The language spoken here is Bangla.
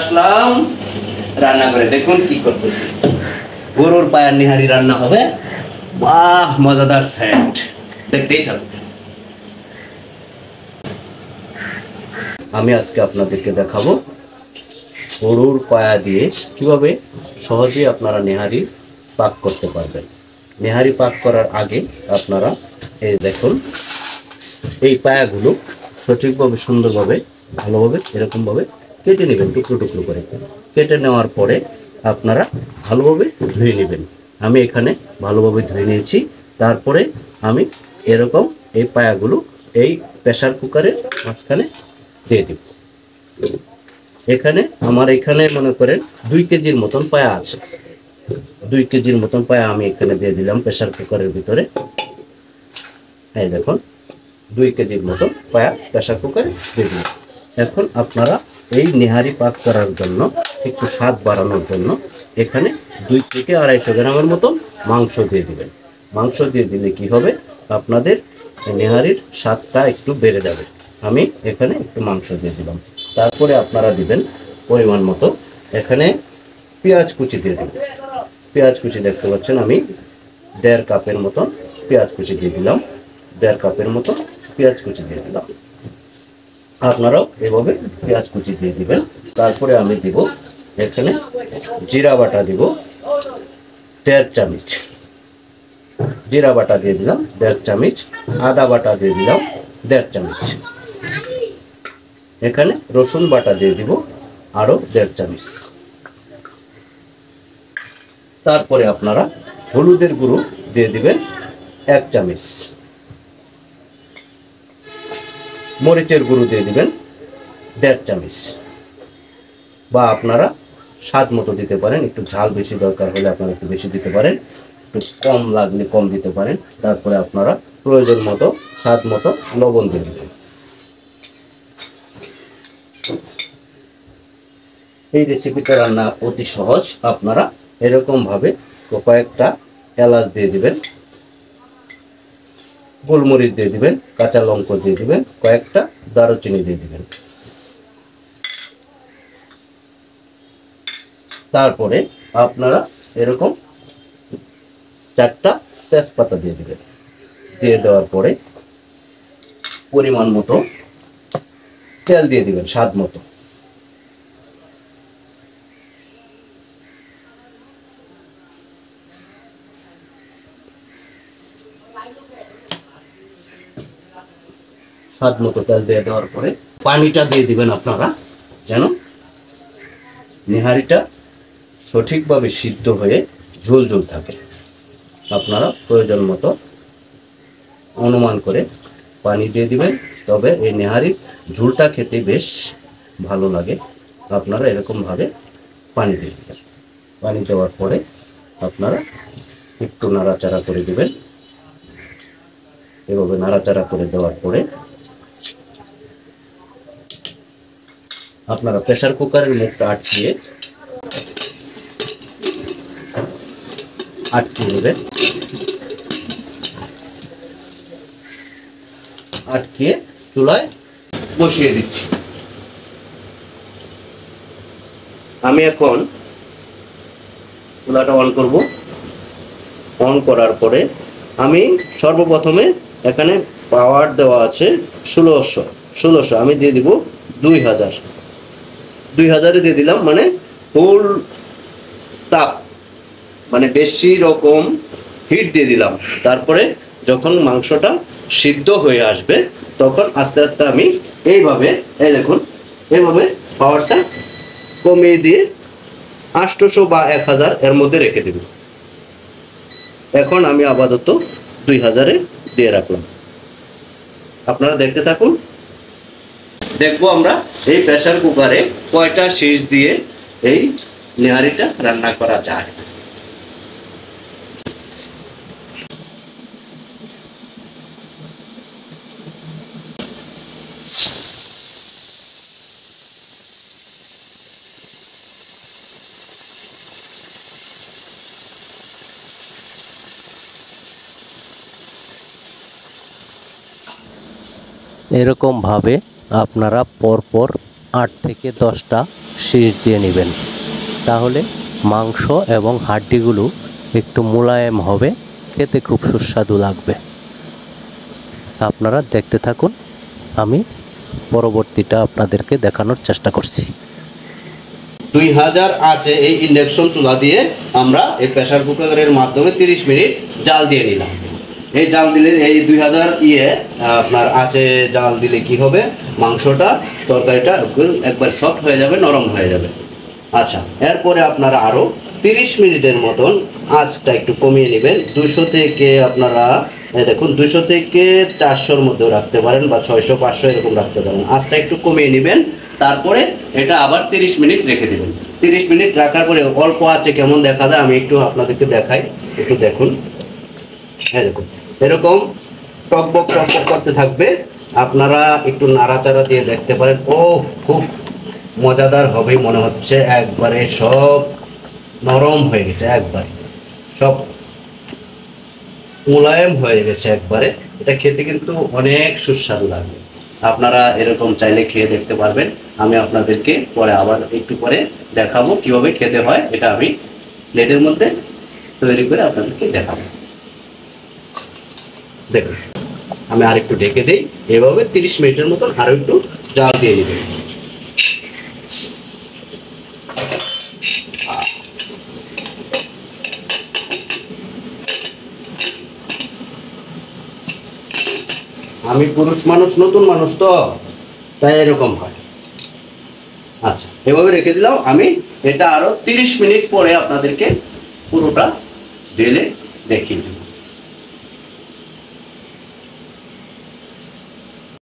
আসলাম রান্নাঘরে। দেখুন কি করতেছি, গরুর পায়ার নিহারি রান্না হবে। বাহ, মজাদার সেন্ট, দেখতেই থাকুন। আমি আজকে আপনাদেরকে দেখাবো গরুর পায়া দিয়ে কিভাবে সহজে আপনারা নেহারি পাক করতে পারবেন। নেহারি পাক করার আগে আপনারা এই দেখুন, এই পায়াগুলো সঠিকভাবে সুন্দরভাবে ভালোভাবে এরকমভাবে কেটে নেবেন, টুকরো টুকরো করে। কেটে নেওয়ার পরে আপনারা ভালোভাবে ধুয়ে নেবেন। আমি এখানে ভালোভাবে ধুয়ে নিয়েছি। তারপরে আমি এরকম এই পায়াগুলো এই প্রেসার কুকারের মাঝখানে দিয়ে দেব। এখানে মনে করেন 2 কেজির মতন পায়া আছে। 2 কেজির মতন পায়া আমি এখানে দিয়ে দিলাম প্রেসার কুকারের ভিতরে। এই দেখুন, 2 কেজির মতন পায়া প্রেসার কুকারে দিয়ে দিলাম। এখন আপনারা এই নেহারি পাক করার জন্য একটু স্বাদ বাড়ানোর জন্য এখানে 2 থেকে 250 গ্রামের মতন মাংস দিয়ে দিবেন। মাংস দিয়ে দিলে কি হবে, আপনাদের নেহারির স্বাদটা একটু বেড়ে যাবে। আমি এখানে একটু মাংস দিয়ে দিলাম। তারপরে আপনারা দিবেন পরিমাণ মতো এখানে পেঁয়াজ কুচি দিয়ে দেবেন। পেঁয়াজ কুচি দেখতে পাচ্ছেন, আমি 1.5 কাপের মতন পেঁয়াজ কুচি দিয়ে দিলাম। 1.5 কাপের মতো পেঁয়াজ কুচি দিয়ে দিলাম। আপনারাও এভাবে পেঁয়াজ কুচি দিয়ে দিবেন। তারপরে আমি দিব এখানে জিরা বাটা দিব 1.5 চামচ। জিরা বাটা দিয়ে দিলাম 1.5 চামচ। আদা বাটা দিয়ে দিলাম 1.5 চামচ। এখানে রসুন বাটা দিয়ে দিব আরো 1.5 চামচ। তারপরে আপনারা হলুদের গুঁড়ো দিয়ে দিবেন 1 চামচ। মরিচের গুঁড়ো দিয়ে দিবেন 1.5 চামচ, বা আপনারা স্বাদ মতো দিতে পারেন। একটু ঝাল বেশি দরকার হলে আপনারা একটু বেশি দিতে পারেন, একটু কম লাগলে কম দিতে পারেন। তারপরে আপনারা প্রয়োজন মতো স্বাদ মতো লবণ দিয়ে দেবেন। এই রেসিপিটা রান্না অতি সহজ। আপনারা এরকম ভাবে কয়েকটা এলাচ দিয়ে দিবেন, গোলমরিচ দিয়ে দিবেন, কাঁচা লঙ্কা দিয়ে দিবেন, কয়েকটা দারুচিনি দিয়ে দিবেন। তারপরে আপনারা এরকম 4টা তেজপাতা দিয়ে দিবেন। দিয়ে দেওয়ার পরে পরিমাণ মতো তেল দিয়ে দিবেন, স্বাদ মতো। স্বাদ মতো তেল দিয়ে দেওয়ার পরে পানিটা দিয়ে দিবেন আপনারা, যেন নেহারিটা সঠিকভাবে সিদ্ধ হয়ে ঝোল ঝোল থাকে। আপনারা প্রয়োজন মতো অনুমান করে পানি দিয়ে দিবেন। তবে এই নেহারির ঝোলটা খেতে বেশ ভালো লাগে। আপনারা এরকমভাবে পানি দিয়ে দিবেন। পানি দেওয়ার পরে আপনারা একটু নাড়াচাড়া করে দিবেন। এভাবে নাড়াচাড়া করে দেওয়ার পরে আপনারা প্রেসার কুকারের মুখটা আটকিয়ে নেবেন। আটকিয়ে চুলায় বসিয়ে দিচ্ছি। আমি এখন চুলাটা অন করব। অন করার পরে আমি সর্বপ্রথমে এখানে পাওয়ার দেওয়া আছে 1600 আমি দিয়ে দিব 2000। 2000-এ দিয়ে দিলাম, মানে ফুল তাপ, মানে বেশি রকম হিট দিয়ে দিলাম। তারপরে যখন মাংসটা সিদ্ধ হয়ে আসবে তখন আস্তে আস্তে আমি এইভাবে, এই দেখুন, এইভাবে পাওয়ারটা কমিয়ে দিয়ে 800 বা 1000 এর মধ্যে রেখে দেব। এখন আমি আপাতত 2000-এ দিয়ে রাখলাম। আপনারা দেখতে থাকুন। দেখবো আমরা এই প্রেসার কুকারে কয়টা শীষ দিয়ে এই নেহারিটা রান্না করা যায়। এরকমভাবে আপনারা পরপর 8 থেকে 10টা শীষ দিয়ে নেবেন, তাহলে মাংস এবং হাড্ডিগুলো একটু মোলায়েম হবে, খেতে খুব সুস্বাদু লাগবে। আপনারা দেখতে থাকুন, আমি পরবর্তীটা আপনাদেরকে দেখানোর চেষ্টা করছি। 2000 আঁচে এই ইন্ডাকশন চুলা দিয়ে আমরা এই প্রেসার কুকারের মাধ্যমে 30 মিনিট জাল দিয়ে নিলাম। এই জাল দিলে এই 2000 আপনার আঁচে জাল দিলে কি হবে, মাংসটা তরকারিটা একবার সফট হয়ে যাবে, নরম হয়ে যাবে। আচ্ছা, এরপরে আপনারা আরও 30 মিনিটের মতন আঁচটা একটু কমিয়ে নেবেন। 200 থেকে আপনারা দেখুন 200 থেকে 400-র মধ্যেও রাখতে পারেন, বা 600-500 এরকম রাখতে পারেন। আঁচটা একটু কমিয়ে নেবেন, তারপরে এটা আবার 30 মিনিট রেখে দেবেন। 30 মিনিট রাখার পরে অল্প আঁচে কেমন দেখা যায় আমি একটু আপনাদেরকে দেখাই, একটু দেখুন। হ্যাঁ দেখুন, এরকম টকবক টকবক করতে থাকবে। আপনারা একটু নাড়াচাড়া দিয়ে দেখতে পারেন। ও খুব মজাদার হবে মনে হচ্ছে, একবারে সব নরম হয়ে গেছে, একবারে সব মোলায়েম হয়ে গেছে একবারে। এটা খেতে কিন্তু অনেক সুস্বাদু লাগবে। আপনারা এরকম চাইলে খেয়ে দেখতে পারবেন। আমি আপনাদেরকে পরে আবার একটু পরে দেখাবো কিভাবে খেতে হয়। এটা আমি প্লেটের মধ্যে তৈরি করে আপনাদেরকে দেখাবো। দেখুন, আমি আরেকটু ঢেকে দিই। এভাবে 30 মিনিটের মতন আরো একটু জাল দিয়ে নেবেন। আমি পুরুষ মানুষ, নতুন মানুষ তো, তাই এরকম হয়। আচ্ছা, এভাবে রেখে দিলাম। আমি এটা আরো 30 মিনিট পরে আপনাদেরকে পুরোটা ঢেলে দেখিয়ে দেব।